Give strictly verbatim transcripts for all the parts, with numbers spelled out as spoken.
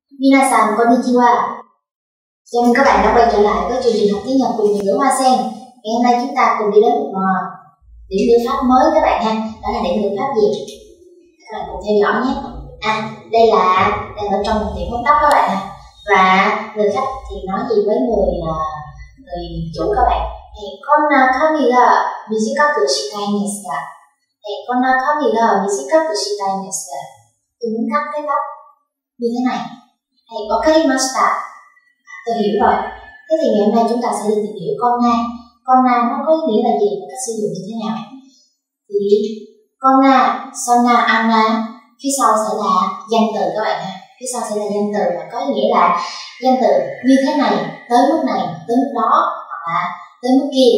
Minasan konnichiwa. Chào mừng các bạn đã quay trở lại với chương trình học tiếng Nhật cùng Nhật ngữ Hoa Sen. Ngày hôm nay chúng ta cùng đi đến một uh, điểm ngữ pháp mới các bạn ha. Đó là điểm ngữ pháp gì? Các bạn cùng theo dõi nhé. À, đây là đang ở trong một tiệm hớt tóc các bạn ha. Và người khách thì nói gì với người uh, người chủ các bạn? Thì con kami ga mijikaku shitai desu ka? Thì con kami ga mijikaku shitai desu ka? Tôi muốn cắt cái tóc như thế này. Thì wakarimashita. Tôi hiểu rồi. Thế thì ngày hôm nay chúng ta sẽ đi tìm hiểu con na. Con na nó có ý nghĩa là gì và cách sử dụng như thế nào? Thì con na, sona, anna, phía sau sẽ là danh từ các bạn ha. Phía sau sẽ là danh từ và có ý nghĩa là danh từ như thế này, tới mức này, tới mức đó hoặc là tới mức kia.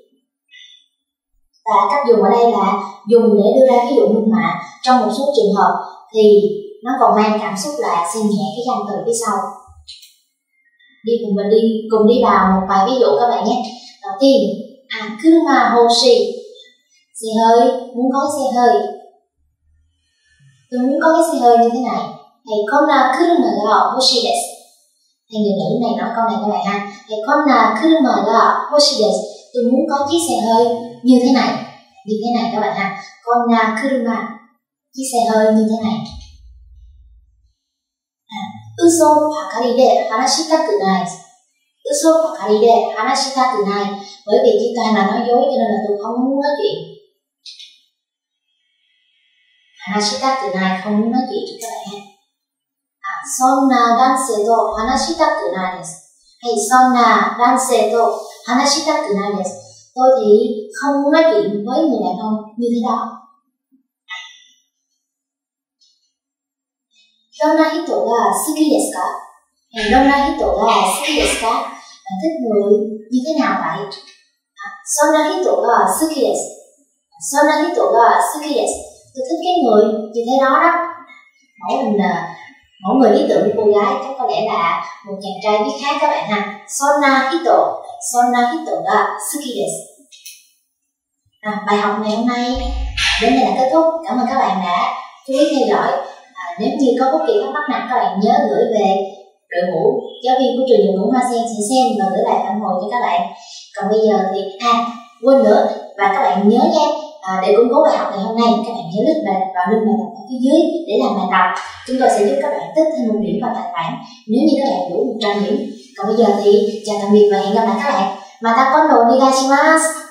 Và cách dùng ở đây là dùng để đưa ra ví dụ minh họa. Trong một số trường hợp thì nó còn mang cảm xúc là xem nhẹ cái danh từ phía sau. Đi cùng mình đi cùng đi vào một vài ví dụ các bạn nhé. Đầu tiên, à, kuruma hoshi, xe hơi, muốn có cái xe hơi. Tôi muốn có cái xe hơi như thế này. Thì konna kuruma ga hoshi desu. Thì người nữ này nói câu này các bạn ha. Thì konna kuruma ga hoshi desu. Tôi muốn có chiếc xe hơi như thế này, như thế này các bạn ha. Konna kuruma, chiếc xe hơi như thế này. Uso pakari de hanashitaku nai. Uso pakari de hanashitaku nai. Bởi vì chúng ta là nói dối cho nên là tôi không muốn nói chuyện. Hanashitaku nai, không muốn nói chuyện cho các bạn ha. À, sonna dansei to hanashitaku nai desu. Hay sonna dansei to hanashitaku nai desu. Tôi thì không muốn nói chuyện với người đàn ông như thế đó. Donna hito ga suki desu ka? Donna hito ga suki desu ka? Bạn thích người như thế nào vậy? À, Sonna hito ga suki desu. Sonna hito ga suki desu. Tôi thích cái người như thế đó đó. Mẫu hình mẫu người lý tưởng của cô gái chắc có lẽ là một chàng trai biết hát các bạn ha. Sonna hito, Sonna hito ga suki desu. À, bài học ngày hôm nay đến đây là kết thúc. Cảm ơn các bạn đã chú ý theo dõi. Nếu như có bất kỳ thắc mắc nào các bạn nhớ gửi về đội ngũ giáo viên của trường Nhật ngữ Hoa Sen sẽ xem và gửi lại phản hồi cho các bạn. Còn bây giờ thì à quên nữa, và các bạn nhớ nha, à, để củng cố bài học ngày hôm nay các bạn nhớ click vào vào link bài tập ở phía dưới để làm bài tập. Chúng tôi sẽ giúp các bạn tích thêm một điểm vào tài khoản nếu như các bạn đủ một trăm điểm. Còn bây giờ thì chào tạm biệt và hẹn gặp lại các bạn. Mata kondo onegai shimasu.